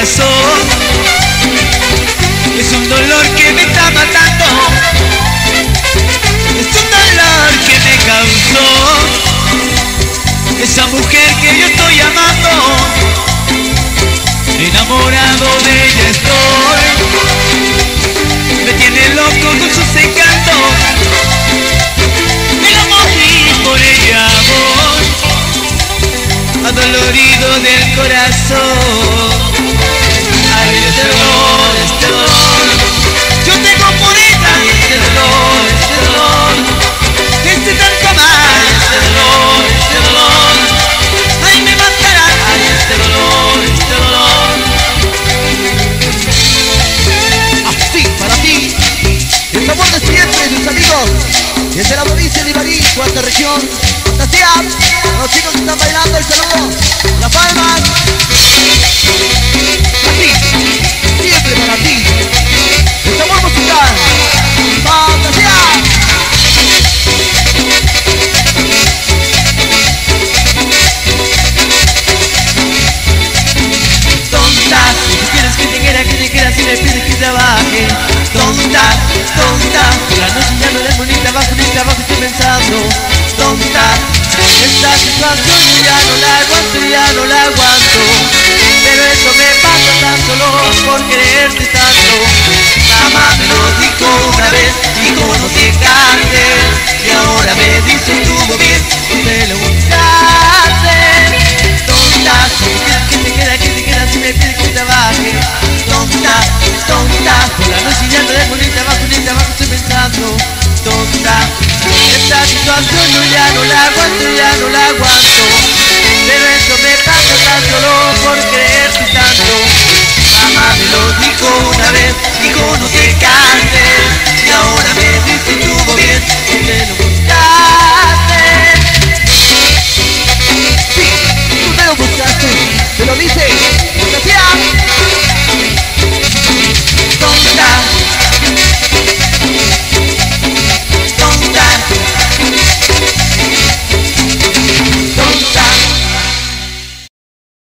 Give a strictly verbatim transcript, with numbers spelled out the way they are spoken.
corazón. Es un dolor que me está matando, es un dolor que me causó esa mujer que yo estoy amando. Enamorado de ella estoy, me tiene loco con sus encantos. Me la morí por ella, amor, adolorido del corazón. Ay, este dolor, este dolor, yo tengo por ella. Ay, este dolor, este dolor, este tanto amar. Ay, este dolor, este dolor, ay, me matará. Ay, este dolor, este dolor. Así, para ti, el amor de siempre, mis amigos, desde la provincia de Ibarí, cuarta región, fantasía, a los chicos que están bailando, el saludo, las palmas. Así, siempre para ti, el amor musical, fantasía. Tonta, si quieres que te quiera, que te quiera, si le pides que trabaje. Tonta, tonta, la noche ya no es bonita, bajo ni trabajo estoy pensando. Tonta, esta situación yo ya no la aguanto, ya no la aguanto. Pero eso me pasa tan solo por quererte tanto. Mamá me lo dijo una vez, dijo no te cantes. Y ahora me dice estuvo bien, tú me lo buscaste. Tonta, si quieres que te queda, que te queda, si me pides que trabaje. Tonta, tonta, por la noche ya no es bonita, bajo ni trabajo estoy pensando. Tonta, esta situación yo ya no la aguanto, ya no la aguanto. Pero eso me pasa tan solo por creerte tanto. Mamá me lo dijo una vez, dijo no te cantes. Y ahora me dice estuvo bien,